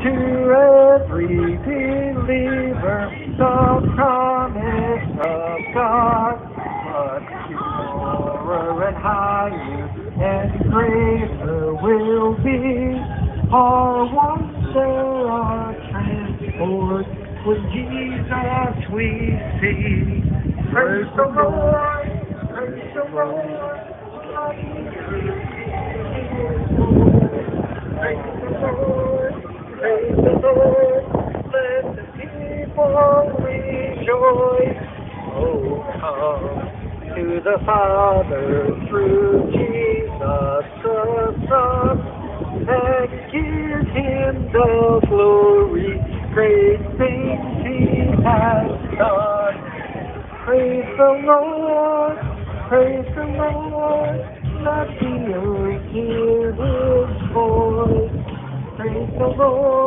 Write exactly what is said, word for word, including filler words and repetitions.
to every believer the promise of God, but purer and higher and greater will be our wonder, our transport when Jesus we see. Praise the Lord, praise the Lord, praise the Lord, praise the Lord, let the people rejoice. Oh, come to the Father through Jesus the Son, and give him the glory, great things he has done. Praise the Lord, praise the Lord, let the earth hear his voice. Praise the Lord.